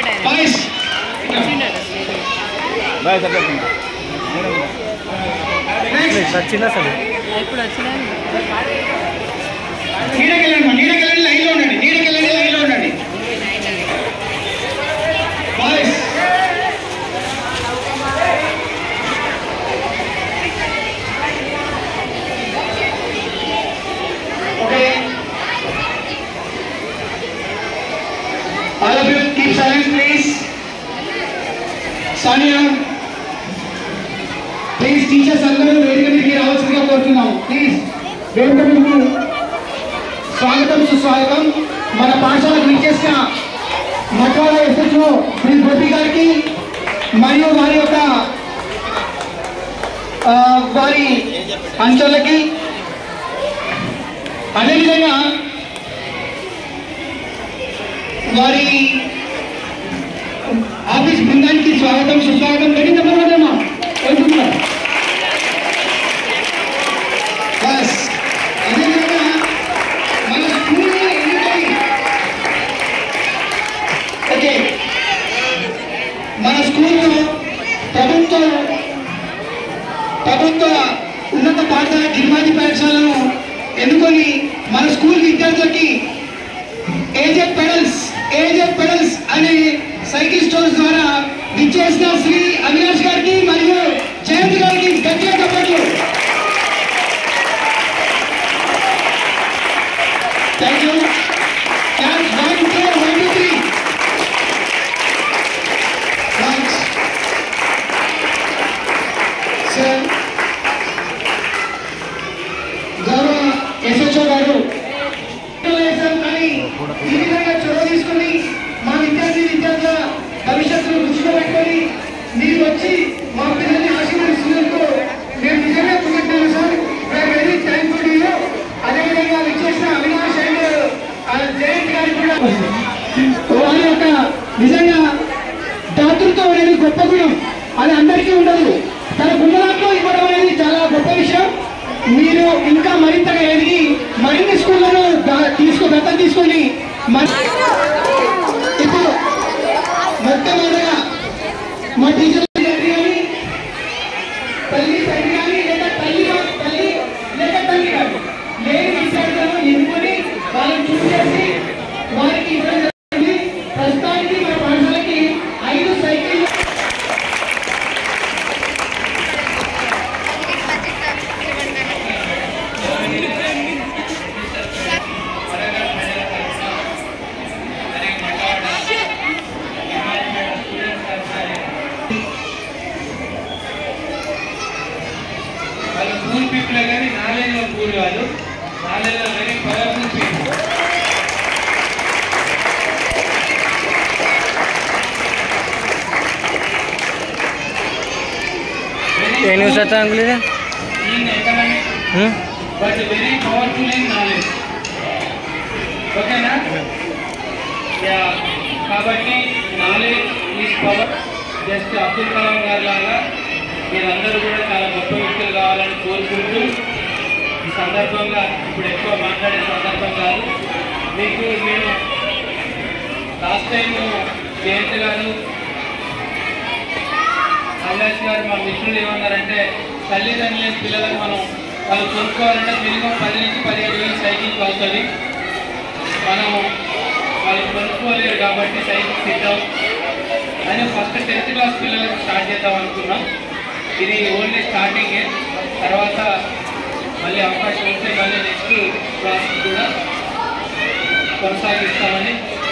వచ్చిందా సార్ ఇప్పుడు వచ్చినా నీడకెళ్ళండి లైన్లో ఉండండి boys okay all of you keep silence please Sania please teachers అందరూ వేదిక మీదకి రావాల్సిందిగా కోరుతున్నాము ప్లీజ్ వేదిక మీదకి స్వాగతం సుస్వాగతం మన పాఠశాలకు విచ్చేసిన మట్వాడ ఎస్హెచ్ఓ శ్రీ గోపి గారికి మరియు వారి యొక్క వారి అంచెలకి అదేవిధంగా వారి ఆఫీస్ బృందానికి స్వాగతం సుస్వాగతం అదేవిధంగా మన స్కూల్లో ఓకే మన స్కూల్లో ప్రభుత్వ ఉన్నత పాఠశాల గిరిమాజీ పాఠశాలను ఎన్నుకొని మన స్కూల్ విద్యార్థులకి ఏజెడ్ పెడల్స్ అనే సైకిల్ స్టోర్స్ ద్వారా విచ్చేసిన శ్రీ అవినాష్ గారికి మరియు జయంత్ గారికి గట్టిగా చెప్పట్లు. Thank you. Class 1 2 1 2 3 thanks sir. గౌరవ ఎస్హెచ్ఓ గారు కానీ ఈ విధంగా చొరవ తీసుకుని మా విద్యార్థుల భవిష్యత్తును దృష్టిలో పెట్టుకొని మీరు వచ్చి మా పిల్లల్ని ఆశీర్వదిస్తున్నందుకు మేము నిజంగా కృతజ్ఞతలు సార్. మేము వెరీ థ్యాంక్ఫుల్ టు యూ. అదేవిధంగా విచ్చేసిన అవినాష్ అండ్ జయంత్ గారికి కూడా వారి యొక్క నిజంగా దాతృత్వం అనేది గొప్ప గుణం. అది అందరికీ ఉండదు. తన గుణాలతో ఇవ్వడం అనేది చాలా గొప్ప విషయం. మీరు ఇంకా మరింతగా ఎదిగి మరిన్ని స్కూళ్లను దత్తత తీసుకొని ఇప్పుడు మొట్టమొదటిగా మా టీచర్ కానీ తల్లి కానీ లేదా తల్లి లేక తల్లి కానీ లేని విద్యార్థులను ఎన్నుకొని వాళ్ళని చూస్ చేసి వారికి ఇవ్వడం జరిగింది. ప్రస్తుతానికి మా పాఠశాలకి 5 సైకిల్ పూర్ పీపుల్ కానీ నాలెడ్జ్ పూర్ కాదు, నాలెడ్జ్ వెరీ పవర్ఫుల్ పీపుల్. ఏ న్యూస్ వచ్చా అంకుల్ ఇది? In economic but very powerful in knowledge. ఓకేనా? కాబట్టి knowledge is power. Just Abdul Kalam గారు లాగా మీరందరూ కూడా చాలా గొప్ప వ్యక్తులు కావాలని కోరుకుంటూ ఈ సందర్భంగా ఇప్పుడు ఎక్కువ మాట్లాడే సందర్భం కాదు. మీకు నేను లాస్ట్ టైం జయంత్ గారు అవినాష్ గారు మా మిత్రులు ఏమన్నారంటే తల్లిదండ్రుల పిల్లలకు వాళ్ళు కొనుక్కోవాలంటే మినిమం 10 నుంచి 15 వేలు సైకిల్ అవుతుంది. మనం వాళ్ళు కొనుక్కోలేరు కాబట్టి సైకిల్ ఇద్దాం అని ఫస్ట్ 10th క్లాస్ పిల్లలకు స్టార్ట్ చేద్దాం అనుకున్నాం. ఇది ఓన్లీ స్టార్టింగే. తర్వాత మళ్ళీ అవకాశం ఉంటే మళ్ళీ నెక్స్ట్ క్లాస్ కూడా కొనసాగిస్తాం.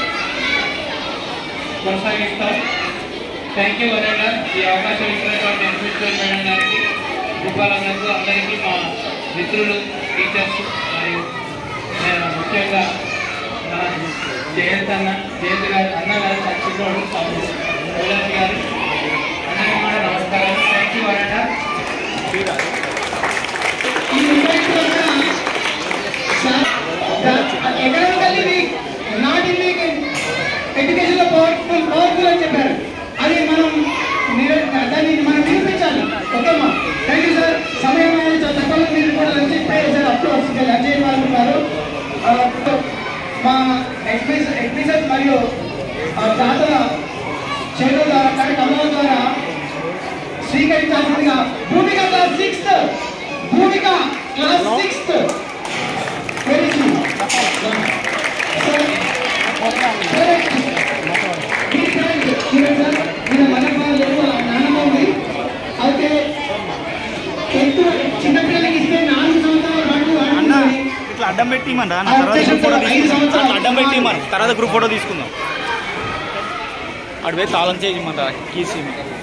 థ్యాంక్ యూ వరేగా ఈ అవకాశం ఇచ్చినటువంటి ఎన్పిసిఎల్ మేడం గారికి, గోపాలన్నకు, అందరికీ మా మిత్రులు, టీచర్స్ మరియు నేను ముఖ్యంగా మన జయంత్ గారు అన్నగారు చచ్చిపోవడం అవినాష్ గారు అందరికీ కూడా నమస్కారం. థ్యాంక్ యూ వరేగా. Economically weak, not in weak, ఎడ్యుకేషన్లో పవర్ఫుల్ అని చెప్పారు. అది దాన్ని మనం నిరూపించాలి. ఓకేమ్మా, థ్యాంక్ యూ సార్. సమయం తక్కువ మీరు కూడా లంచ్ ఇప్పుడే సార్. అఫ్కోర్స్ ఇంకా లంచ్ చేయని వాళ్ళు ఉన్నారు. మా ఎగ్జిబిషన్స్ మరియు దాతల వారి కమల ద్వారా స్వీకరించాల్సిందిగా Bhumika class 6th Bhumika class 6th very good నాన్నమ్మ ఉంది అయితే చిన్నపిల్లలకి ఇస్తే 4 సంవత్సరాల పాటు ఇట్లా అడ్డం పెట్టిమన్నా అడ్డం పెట్టిమని తర్వాత గ్రూప్ ఫోటో తీసుకుందాం అడిపోయి తాళం చేయమంటారా కీసి